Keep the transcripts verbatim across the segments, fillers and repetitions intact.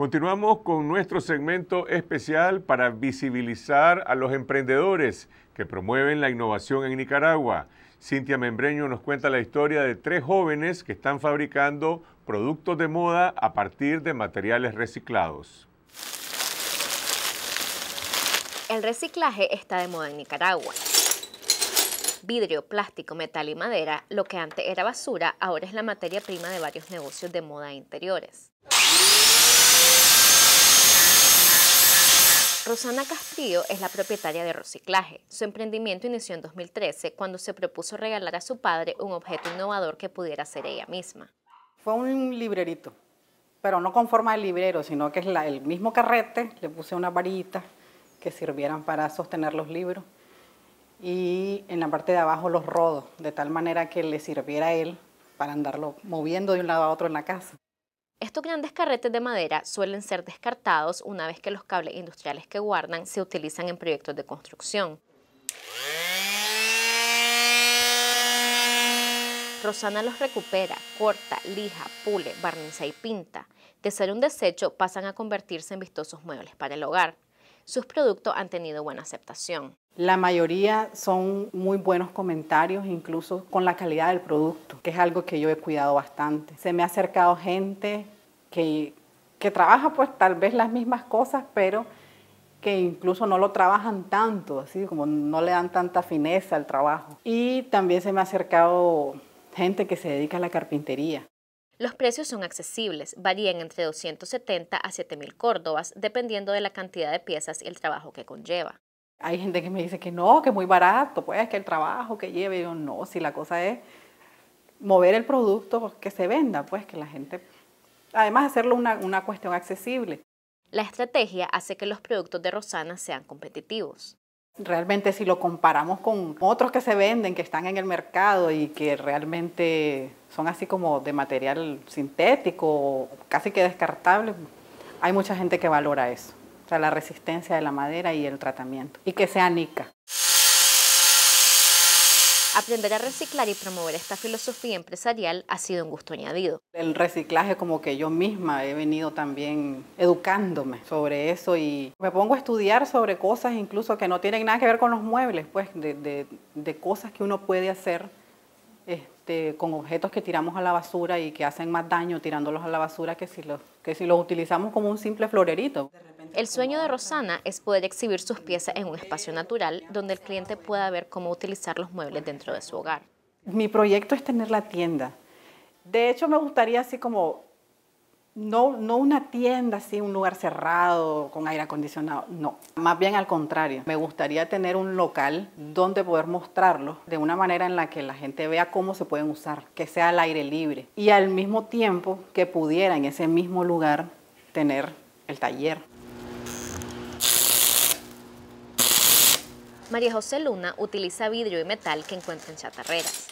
Continuamos con nuestro segmento especial para visibilizar a los emprendedores que promueven la innovación en Nicaragua. Cintia Membreño nos cuenta la historia de tres jóvenes que están fabricando productos de moda a partir de materiales reciclados. El reciclaje está de moda en Nicaragua. Vidrio, plástico, metal y madera, lo que antes era basura, ahora es la materia prima de varios negocios de moda e interiores. Rosana Castrillo es la propietaria de Rosiclaje. Su emprendimiento inició en dos mil trece, cuando se propuso regalar a su padre un objeto innovador que pudiera ser ella misma. Fue un librerito, pero no con forma de librero, sino que es la, el mismo carrete, le puse unas varillitas que sirvieran para sostener los libros y en la parte de abajo los rodos, de tal manera que le sirviera a él para andarlo moviendo de un lado a otro en la casa. Estos grandes carretes de madera suelen ser descartados una vez que los cables industriales que guardan se utilizan en proyectos de construcción. Rosana los recupera, corta, lija, pule, barniza y pinta. De ser un desecho pasan a convertirse en vistosos muebles para el hogar. Sus productos han tenido buena aceptación. La mayoría son muy buenos comentarios, incluso con la calidad del producto, que es algo que yo he cuidado bastante. Se me ha acercado gente que, que trabaja pues tal vez las mismas cosas, pero que incluso no lo trabajan tanto, así como no le dan tanta fineza al trabajo. Y también se me ha acercado gente que se dedica a la carpintería. Los precios son accesibles, varían entre doscientos setenta a siete mil córdobas, dependiendo de la cantidad de piezas y el trabajo que conlleva. Hay gente que me dice que no, que es muy barato, pues que el trabajo que lleve. Y yo, no, si la cosa es mover el producto, que se venda, pues que la gente, además hacerlo una, una cuestión accesible. La estrategia hace que los productos de Rosana sean competitivos. Realmente si lo comparamos con otros que se venden, que están en el mercado y que realmente son así como de material sintético, casi que descartable, hay mucha gente que valora eso. O sea, la resistencia de la madera y el tratamiento. Y que sea nica. Aprender a reciclar y promover esta filosofía empresarial ha sido un gusto añadido. El reciclaje, como que yo misma he venido también educándome sobre eso y me pongo a estudiar sobre cosas incluso que no tienen nada que ver con los muebles, pues de, de, de cosas que uno puede hacer este, con objetos que tiramos a la basura y que hacen más daño tirándolos a la basura que si los, que si los utilizamos como un simple florerito. El sueño de Rosana es poder exhibir sus piezas en un espacio natural donde el cliente pueda ver cómo utilizar los muebles dentro de su hogar. Mi proyecto es tener la tienda. De hecho, me gustaría así como, no, no una tienda, así un lugar cerrado con aire acondicionado, no. Más bien al contrario, me gustaría tener un local donde poder mostrarlos de una manera en la que la gente vea cómo se pueden usar, que sea al aire libre. Y al mismo tiempo que pudiera en ese mismo lugar tener el taller. María José Luna utiliza vidrio y metal que encuentra en chatarreras.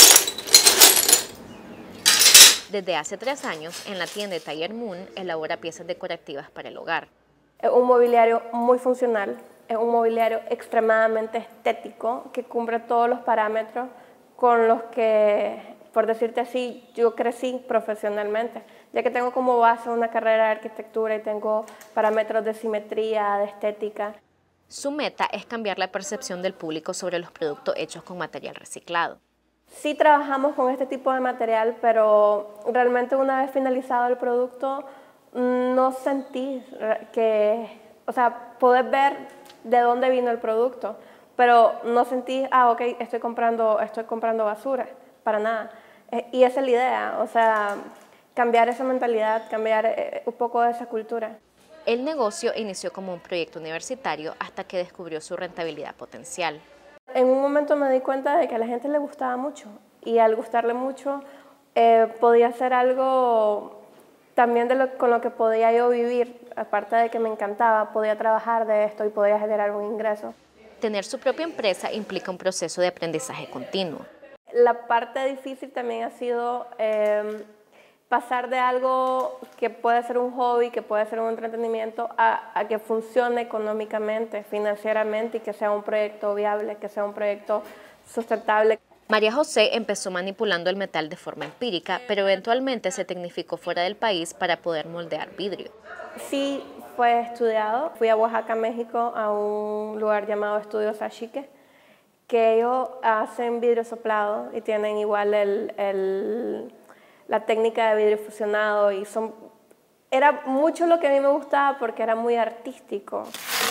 Desde hace tres años, en la tienda de Taller Moon, elabora piezas decorativas para el hogar. Es un mobiliario muy funcional, es un mobiliario extremadamente estético que cumple todos los parámetros con los que, por decirte así, yo crecí profesionalmente, ya que tengo como base una carrera de arquitectura y tengo parámetros de simetría, de estética. Su meta es cambiar la percepción del público sobre los productos hechos con material reciclado. Sí trabajamos con este tipo de material, pero realmente una vez finalizado el producto, no sentí que, o sea, poder ver de dónde vino el producto, pero no sentí, ah, ok, estoy comprando, estoy comprando basura, para nada. Y esa es la idea, o sea, cambiar esa mentalidad, cambiar un poco de esa cultura. El negocio inició como un proyecto universitario hasta que descubrió su rentabilidad potencial. En un momento me di cuenta de que a la gente le gustaba mucho y al gustarle mucho eh, podía hacer algo también de lo, con lo que podía yo vivir, aparte de que me encantaba, podía trabajar de esto y podía generar un ingreso. Tener su propia empresa implica un proceso de aprendizaje continuo. La parte difícil también ha sido eh, pasar de algo que puede ser un hobby, que puede ser un entretenimiento, a, a que funcione económicamente, financieramente y que sea un proyecto viable, que sea un proyecto sustentable. María José empezó manipulando el metal de forma empírica, pero eventualmente se tecnificó fuera del país para poder moldear vidrio. Sí, fue estudiado. Fui a Oaxaca, México, a un lugar llamado Estudios Achique, que ellos hacen vidrio soplado y tienen igual el, el, la técnica de vidrio fusionado. Y son, era mucho lo que a mí me gustaba porque era muy artístico.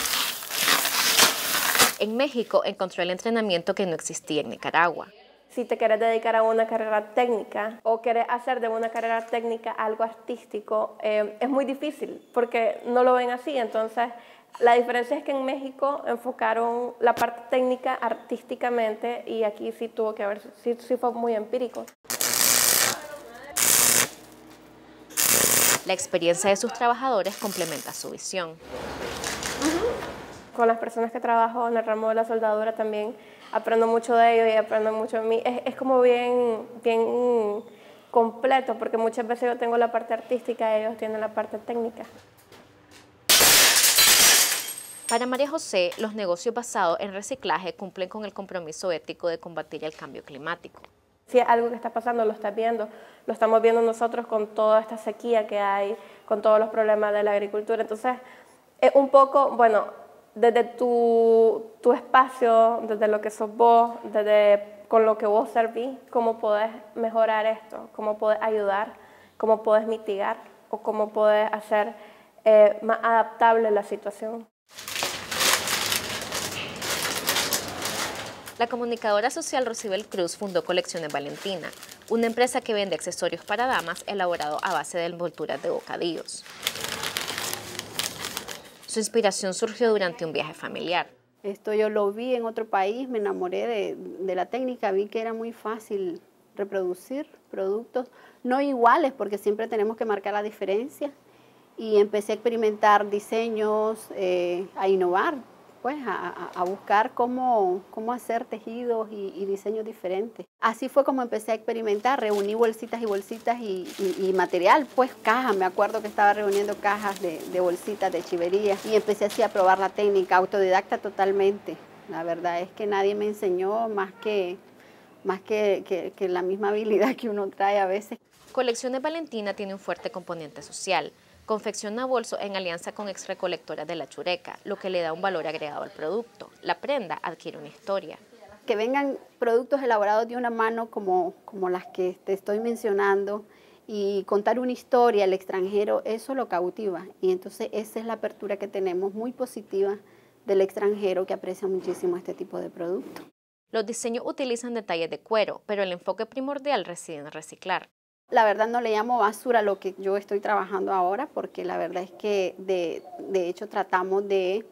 En México encontró el entrenamiento que no existía en Nicaragua. Si te quieres dedicar a una carrera técnica o quieres hacer de una carrera técnica algo artístico, eh, es muy difícil porque no lo ven así. Entonces, la diferencia es que en México enfocaron la parte técnica artísticamente y aquí sí tuvo que haber, sí, sí fue muy empírico. La experiencia de sus trabajadores complementa su visión. Uh-huh. Con las personas que trabajo en el ramo de la soldadura también aprendo mucho de ellos y aprendo mucho de mí. Es, es como bien, bien completo porque muchas veces yo tengo la parte artística y ellos tienen la parte técnica. Para María José, los negocios basados en reciclaje cumplen con el compromiso ético de combatir el cambio climático. Si es algo que está pasando, lo estás viendo, lo estamos viendo nosotros con toda esta sequía que hay, con todos los problemas de la agricultura. Entonces, es un poco, bueno, desde tu, tu espacio, desde lo que sos vos, desde con lo que vos servís, cómo podés mejorar esto, cómo podés ayudar, cómo podés mitigar o cómo podés hacer eh, más adaptable la situación. La comunicadora social Rosibel Cruz fundó Colecciones Valentina, una empresa que vende accesorios para damas elaborados a base de envolturas de bocadillos. Su inspiración surgió durante un viaje familiar. Esto yo lo vi en otro país, me enamoré de, de la técnica, vi que era muy fácil reproducir productos, no iguales porque siempre tenemos que marcar la diferencia, y empecé a experimentar diseños, eh, a innovar, pues a, a buscar cómo, cómo hacer tejidos y, y diseños diferentes. Así fue como empecé a experimentar, reuní bolsitas y bolsitas y, y, y material, pues cajas, me acuerdo que estaba reuniendo cajas de, de bolsitas de chivería y empecé así a probar la técnica, autodidacta totalmente. La verdad es que nadie me enseñó más que, más que, que, que la misma habilidad que uno trae a veces. Colecciones Valentina tiene un fuerte componente social. Confecciona bolsos en alianza con exrecolectoras de La Chureca, lo que le da un valor agregado al producto. La prenda adquiere una historia. Que vengan productos elaborados de una mano como, como las que te estoy mencionando y contar una historia al extranjero, eso lo cautiva. Y entonces esa es la apertura que tenemos muy positiva del extranjero que aprecia muchísimo este tipo de producto. Los diseños utilizan detalles de cuero, pero el enfoque primordial reside en reciclar. La verdad no le llamo basura a lo que yo estoy trabajando ahora, porque la verdad es que de, de hecho tratamos de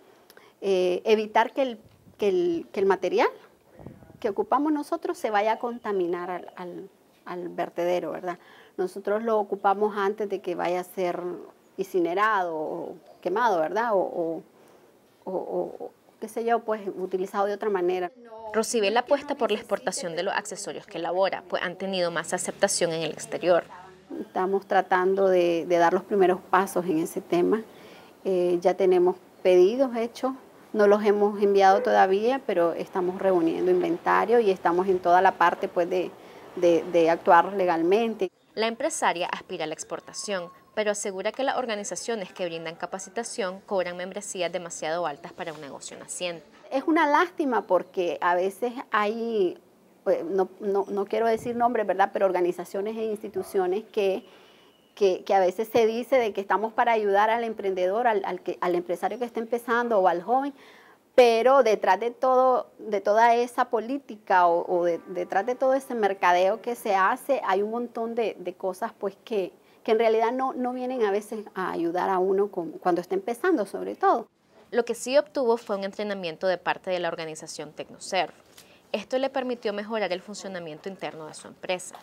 eh, evitar que el, que, el, que el material que ocupamos nosotros se vaya a contaminar al, al, al vertedero, ¿verdad? Nosotros lo ocupamos antes de que vaya a ser incinerado o quemado, ¿verdad? O, o, o, o qué sé yo, pues utilizado de otra manera. Rosibel apuesta por la exportación de los accesorios que elabora, pues han tenido más aceptación en el exterior. Estamos tratando de, de dar los primeros pasos en ese tema. Eh, ya tenemos pedidos hechos, no los hemos enviado todavía, pero estamos reuniendo inventario y estamos en toda la parte pues, de, de, de actuar legalmente. La empresaria aspira a la exportación, pero asegura que las organizaciones que brindan capacitación cobran membresías demasiado altas para un negocio naciente. Es una lástima porque a veces hay, pues, no, no, no quiero decir nombres, ¿verdad? Pero organizaciones e instituciones que, que, que a veces se dice de que estamos para ayudar al emprendedor, al, al, que, al empresario que está empezando o al joven, pero detrás de, todo, de toda esa política o, o de, detrás de todo ese mercadeo que se hace, hay un montón de, de cosas pues, que, que en realidad no, no vienen a veces a ayudar a uno con, cuando está empezando sobre todo. Lo que sí obtuvo fue un entrenamiento de parte de la organización Tecnoserv. Esto le permitió mejorar el funcionamiento interno de su empresa.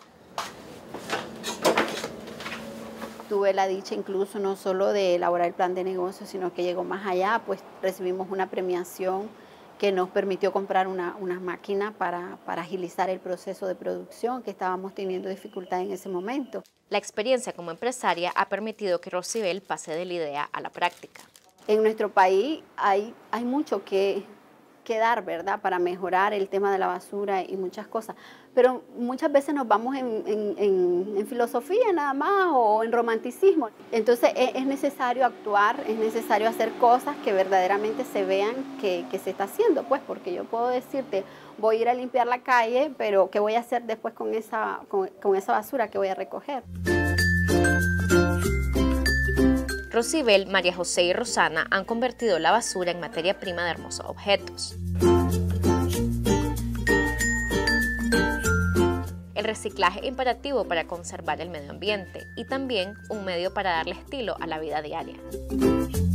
Tuve la dicha incluso no solo de elaborar el plan de negocio, sino que llegó más allá, pues recibimos una premiación que nos permitió comprar una, una máquina para, para agilizar el proceso de producción, que estábamos teniendo dificultad en ese momento. La experiencia como empresaria ha permitido que Rosibel pase de la idea a la práctica. En nuestro país hay, hay mucho que, que dar, ¿verdad?, para mejorar el tema de la basura y muchas cosas. pero muchas veces nos vamos en, en, en, en filosofía nada más o en romanticismo. Entonces es, es necesario actuar, es necesario hacer cosas que verdaderamente se vean que, que se está haciendo, pues, porque yo puedo decirte, voy a ir a limpiar la calle, pero ¿qué voy a hacer después con esa, con, con esa basura que voy a recoger? Rosibel, María José y Rosana han convertido la basura en materia prima de hermosos objetos. El reciclaje es imperativo para conservar el medio ambiente y también un medio para darle estilo a la vida diaria.